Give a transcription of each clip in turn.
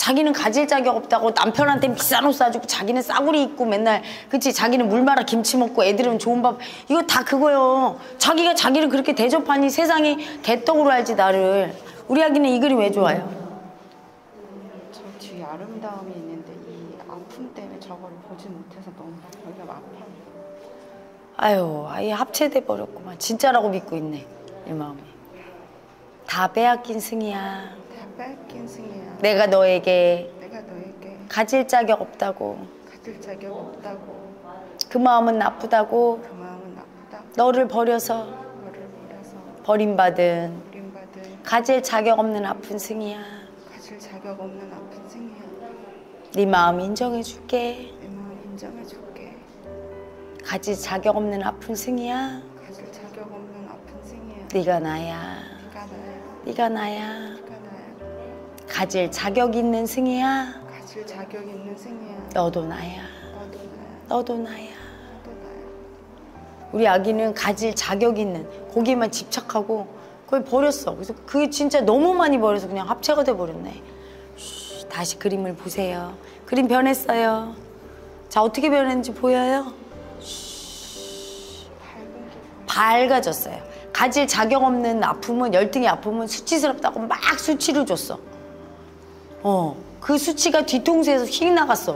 자기는 가질 자격 없다고 남편한테 비싼 옷 사주고 자기는 싸구려 입고 맨날 그치 자기는 물 말아 김치 먹고 애들은 좋은 밥 이거 다 그거요. 자기가 자기를 그렇게 대접하니 세상이 개떡으로 알지 나를. 우리 아기는 이 그림 왜 좋아요? 저 뒤에 아름다움이 있는데 이 아픔 때문에 저거를 보지 못해서 너무 여기가 아파요. 아유 아예 합체돼 버렸구만. 진짜라고 믿고 있네 이 마음이. 다 빼앗긴 승이야. 다 빼앗긴 승이야. 내가 너에게 가질 자격 없다고. 가질 자격 없다고. 그 마음은 나쁘다고. 그 마음은 나쁘다고. 너를 버려서 버림받은 가질 자격 없는 아픈 승이야. 가질 자격 없는 아픈 승이야. 네 마음 인정해줄게. 내 마음 인정해줄게. 가질 자격 없는 아픈 승이야. 가질 자격 없는 아픈 승이야. 네가 나야. 네가 나야. 네가 나야. 네가 나야. 가질 자격 있는 승이야. 가질 자격 있는 승이야. 너도 나야. 너도 나야. 너도 나야. 너도 나야. 우리 아기는 가질 자격 있는 거기에만 집착하고 그걸 버렸어. 그래서 그게 진짜 너무 많이 버려서 그냥 합체가 돼 버렸네. 다시 그림을 보세요. 그림 변했어요. 자 어떻게 변했는지 보여요? 밝아졌어요. 가질 자격 없는 아픔은 열등의 아픔은 수치스럽다고 막 수치를 줬어. 그 수치가 뒤통수에서 휙 나갔어.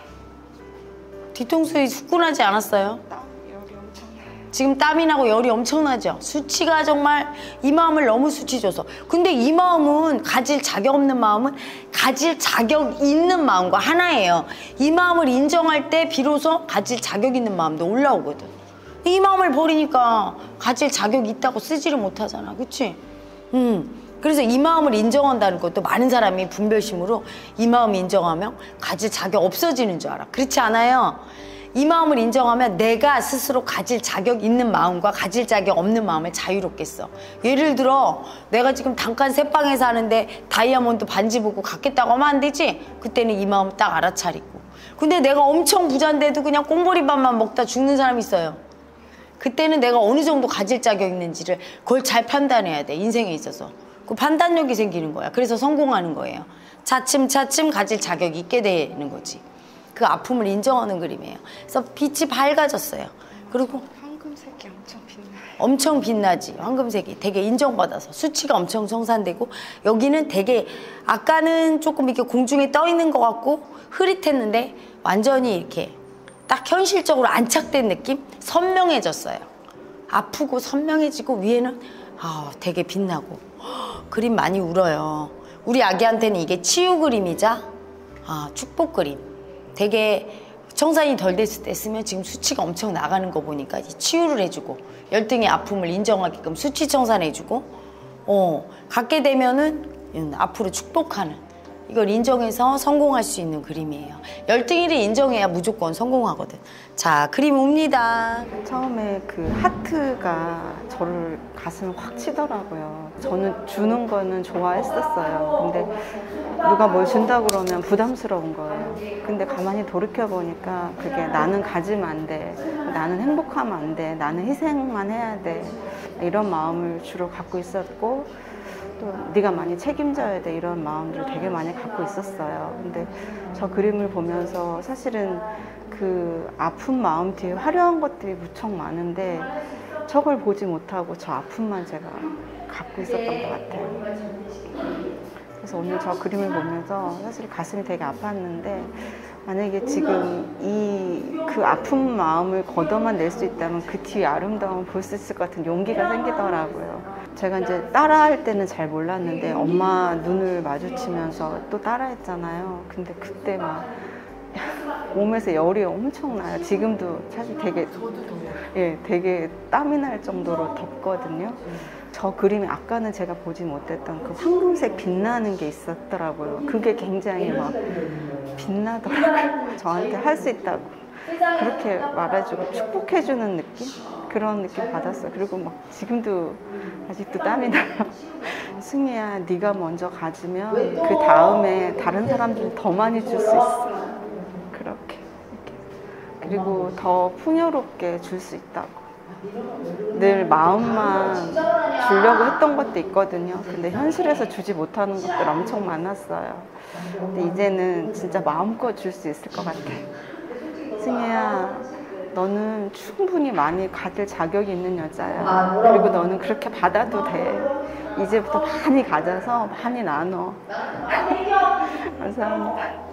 뒤통수에 후끈하지 않았어요? 열이 엄청나요. 지금 땀이 나고 열이 엄청나죠? 수치가 정말 이 마음을 너무 수치 줘서. 근데 이 마음은 가질 자격 없는 마음은 가질 자격 있는 마음과 하나예요. 이 마음을 인정할 때 비로소 가질 자격 있는 마음도 올라오거든. 이 마음을 버리니까 가질 자격이 있다고 쓰지를 못하잖아. 그치? 그래서 이 마음을 인정한다는 것도 많은 사람이 분별심으로 이 마음을 인정하면 가질 자격 없어지는 줄 알아. 그렇지 않아요? 이 마음을 인정하면 내가 스스로 가질 자격 있는 마음과 가질 자격 없는 마음을 자유롭게 써. 예를 들어 내가 지금 단칸 새방에 사는데 다이아몬드 반지 보고 갖겠다고 하면 안 되지? 그때는 이 마음 딱 알아차리고. 근데 내가 엄청 부자인데도 그냥 꽁보리밥만 먹다 죽는 사람이 있어요. 그때는 내가 어느 정도 가질 자격 있는지를 그걸 잘 판단해야 돼. 인생에 있어서. 그 판단력이 생기는 거야. 그래서 성공하는 거예요. 차츰차츰 가질 자격이 있게 되는 거지. 그 아픔을 인정하는 그림이에요. 그래서 빛이 밝아졌어요. 그리고 황금색이 엄청 빛나요. 엄청 빛나지. 황금색이 되게 인정받아서 수치가 엄청 청산되고 여기는 되게 아까는 조금 이렇게 공중에 떠 있는 것 같고 흐릿했는데 완전히 이렇게 딱 현실적으로 안착된 느낌? 선명해졌어요. 아프고 선명해지고 위에는 되게 빛나고 그림 많이 울어요. 우리 아기한테는 이게 치유 그림이자 축복 그림. 되게 청산이 덜 됐을 때 쓰면 지금 수치가 엄청 나가는 거 보니까 치유를 해주고 열등의 아픔을 인정하게끔 수치 청산해주고 갖게 되면은 앞으로 축복하는 이걸 인정해서 성공할 수 있는 그림이에요. 열등이를 인정해야 무조건 성공하거든. 자, 그림 옵니다. 처음에 그 하트가 저를 가슴을 확 치더라고요. 저는 주는 거는 좋아했었어요. 근데 누가 뭘 준다 그러면 부담스러운 거예요. 근데 가만히 돌이켜보니까 그게 나는 가지면 안 돼. 나는 행복하면 안 돼. 나는 희생만 해야 돼. 이런 마음을 주로 갖고 있었고 또 네가 많이 책임져야 돼 이런 마음들을 되게 많이 갖고 있었어요. 근데 저 그림을 보면서 사실은 그 아픈 마음 뒤에 화려한 것들이 무척 많은데 저걸 보지 못하고 저 아픔만 제가 갖고 있었던 것 같아요. 그래서 오늘 저 그림을 보면서 사실 가슴이 되게 아팠는데 만약에 지금 그 아픈 마음을 걷어만 낼 수 있다면 그 뒤에 아름다움을 볼 수 있을 것 같은 용기가 생기더라고요. 제가 이제 따라할 때는 잘 몰랐는데 엄마 눈을 마주치면서 또 따라했잖아요. 근데 그때 막 몸에서 열이 엄청 나요. 지금도 사실 되게 땀이 날 정도로 덥거든요. 저 그림이 아까는 제가 보지 못했던 그 황금색 빛나는 게 있었더라고요. 그게 굉장히 막 빛나더라고요. 저한테 할 수 있다고 그렇게 말해주고 축복해주는 느낌? 그런 느낌 받았어요. 그리고 막 지금도 아직도 땀이 나요. 승희야, 네가 먼저 가지면 그 다음에 다른 사람들이 더 많이 줄 수 있어. 그렇게. 그리고 더 풍요롭게 줄 수 있다고. 늘 마음만 주려고 했던 것도 있거든요. 근데 현실에서 주지 못하는 것들 엄청 많았어요. 근데 이제는 진짜 마음껏 줄 수 있을 것 같아. 승희야, 너는 충분히 많이 가질 자격이 있는 여자야. 그리고 너는 그렇게 받아도 돼. 이제부터 많이 가져서 많이 나눠. 감사합니다.